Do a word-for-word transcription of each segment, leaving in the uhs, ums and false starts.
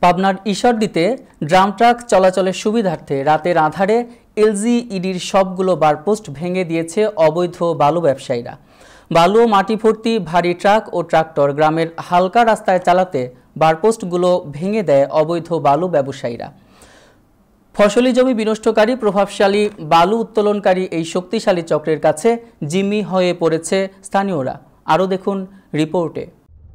পাবনার ঈশ্বরদীতে drum truck চলাচলের সুবিধার্থে রাতের আঁধারে এলজিইডির সবগুলো বারপোস্ট ভেঙে দিয়েছে অবৈধ বালু ব্যবসায়ীরা। বালু ও মাটি ভর্তি ভারী ট্রাক ও ট্রাক্টর গ্রামের হালকা রাস্তায় চালাতে বারপোস্টগুলো ভেঙে দেয় অবৈধ বালু ব্যবসায়ীরা। ফসলি জমি বিনষ্টকারী প্রভাবশালী বালু উত্তোলনকারী এই শক্তিশালী চক্রের কাছে জিম্মি হয়ে পড়েছে স্থানীয়রা। আরও দেখুন রিপোর্টে।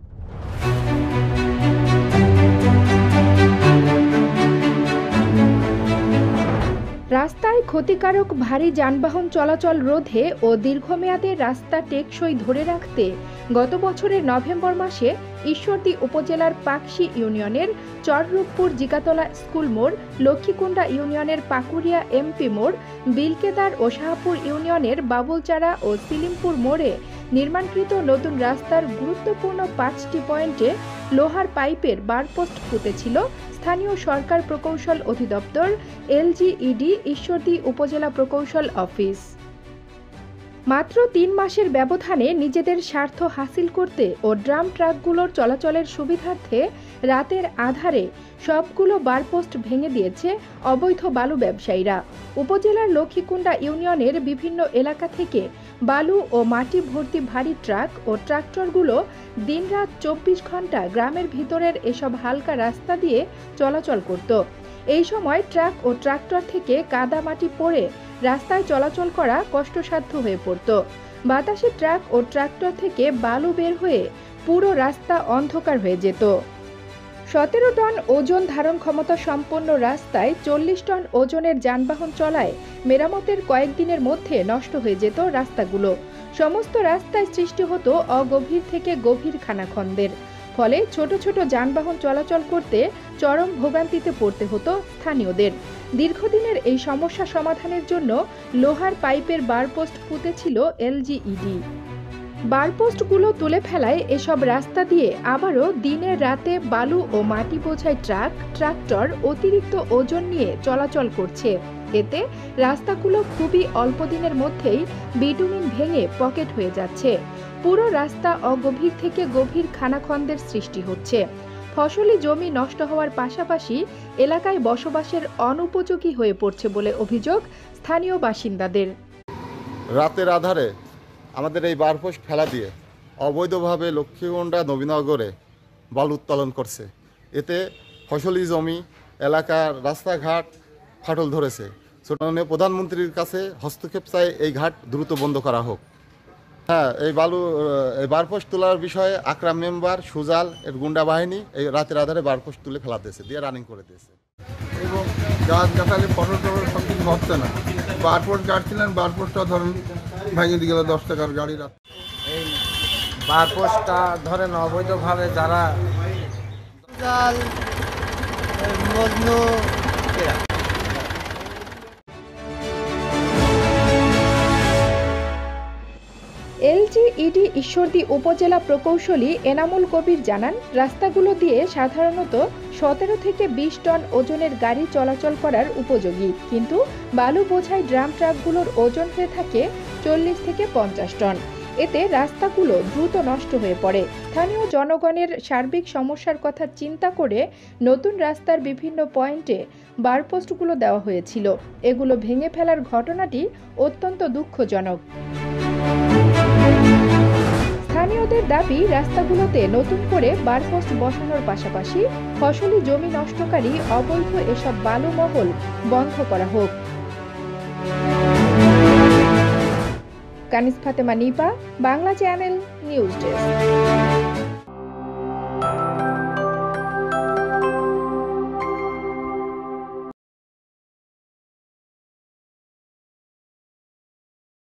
রাস্তায় ক্ষতিকারক ভারী যানবাহন চলাচল রোধে ও দীর্ঘমেয়াদে রাস্তা টেকসই ধরে রাখতে গত বছরের নভেম্বর মাসে ঈশ্বরদী উপজেলার পাকশি ইউনিয়নের চররূপপুর জিগাতলা স্কুল মোড়, লক্ষ্মীকুণ্ডা ইউনিয়নের পাকুড়িয়া এমপি মোড়, বিলকেদার ও শাহপুর ইউনিয়নের বাবুলচারা ও সিলিমপুর মোড়ে নির্মাণকৃত নতুন রাস্তার গুরুত্বপূর্ণ পাঁচটি পয়েন্টে লোহার পাইপের বারপোস্ট পুঁতেছিল স্থানীয় সরকার প্রকৌশল অধিদপ্তর এলজিইডি ঈশ্বরদী উপজেলা প্রকৌশল অফিস। মাত্র তিন মাসের ব্যবধানে নিজেদের স্বার্থ হাসিল করতে ও ড্রাম ট্রাকগুলোর চলাচলের সুবিধার্থে রাতের আধারে সবগুলো বারপোস্ট ভেঙে দিয়েছে অবৈধ বালু ব্যবসায়ীরা। উপজেলার লক্ষ্মীকুণ্ডা ইউনিয়নের বিভিন্ন এলাকা থেকে বালু ও মাটি ভর্তি ভারী ট্রাক ও ট্রাক্টরগুলো দিনরাত চব্বিশ ঘন্টা গ্রামের ভিতরের এসব হালকা রাস্তা দিয়ে চলাচল করত। এই সময় ট্রাক ও ট্রাক্টর থেকে কাদা মাটি পড়ে রাস্তায় চলাচল করা কষ্টসাধ্য হয়ে পড়ত। বাতাসে ট্রাক ও ট্রাক্টর থেকে বালু বের হয়ে পুরো রাস্তা অন্ধকার হয়ে যেত। সতেরো টন ওজন ধারণ ক্ষমতা সম্পন্ন রাস্তায় চল্লিশ টন ওজনের যানবাহন চলায় মেরামতের কয়েকদিনের মধ্যে নষ্ট হয়ে যেত রাস্তাগুলো। সমস্ত রাস্তায় সৃষ্টি হতো অগভীর থেকে গভীর খানাখন্দের, ফলে ছোট ছোট যানবাহন চলাচল করতে চরম ভোগান্তিতে পড়তে হতো স্থানীয়দের। দীর্ঘদিনের এই সমস্যা সমাধানের জন্য লোহার পাইপের বারপোস্ট পুঁতেছিল এলজিইডি। বারপোস্টগুলো তুলে ফেলায় এসব রাস্তা দিয়ে আবারও দিনে রাতে বালু ও মাটি বোঝাই ট্রাক, ট্রাক্টর অতিরিক্ত ওজন নিয়ে চলাচল করছে। এতে রাস্তাগুলো খুবই অল্প দিনের মধ্যেই বিটুমিন ভেঙে পকেট হয়ে যাচ্ছে। পুরো রাস্তা অগভীর থেকে গভীর খানাখন্দের সৃষ্টি হচ্ছে। ফসলি জমি নষ্ট হওয়ার পাশাপাশি এলাকায় বসবাসের অনুপযোগী হয়ে পড়ছে বলে অভিযোগ স্থানীয় বাসিন্দাদের। রাতের আধারে আমাদের এই বারপোস্ট ফেলা দিয়ে অবৈধভাবে লক্ষ্মীকুণ্ডা নবীনগরে বালু উত্তোলন করছে। এতে ফসলি জমি, এলাকার রাস্তাঘাট ফাটল ধরেছে। মাননীয় প্রধানমন্ত্রীর কাছে হস্তক্ষেপ চাই এই ঘাট দ্রুত বন্ধ করা হোক। হ্যাঁ, এই বালু এই বারপোস্ট তোলার বিষয়ে আকরাম মেম্বার, সুজাল এর গুন্ডা বাহিনী এই রাতের আধারে বারপোস্ট তুলে ফেলা দিয়েছে, দিয়ে রানিং করে দিয়েছে। এবং গাছ গাছালি ফসল টসল সব কিছু হচ্ছে না। বারপোস্ট গাড়ছিলেন, বারপোস্টটা ধরেন ভেঙে দিয়ে গেল দশ টাকার গাড়ি। এই বারপোস্টটা ধরেন অবৈধভাবে যারা জাল মজনু এলজিইডি ঈশ্বরদী উপজেলা প্রকৌশলী এনামুল কবির জানান, রাস্তাগুলো দিয়ে সাধারণত সতেরো থেকে বিশ টন ওজনের গাড়ি চলাচল করার উপযোগী, কিন্তু বালু বোঝাই ড্রাম ট্রাকগুলোর ওজন হয়ে থাকে চল্লিশ থেকে পঞ্চাশ টন। এতে রাস্তাগুলো দ্রুত নষ্ট হয়ে পড়ে। স্থানীয় জনগণের সার্বিক সমস্যার কথা চিন্তা করে নতুন রাস্তার বিভিন্ন পয়েন্টে বারপোস্টগুলো দেওয়া হয়েছিল। এগুলো ভেঙে ফেলার ঘটনাটি অত্যন্ত দুঃখজনক। স্থানীয়দের দাবি, রাস্তাগুলোতে নতুন করে বারপোস্ট বসানোর পাশাপাশি ফসলি জমি নষ্টকারী অবৈধ এসব বালু মহল বন্ধ করা হোক। Kaniz Fatema Nipa, Bangla channel, news desk.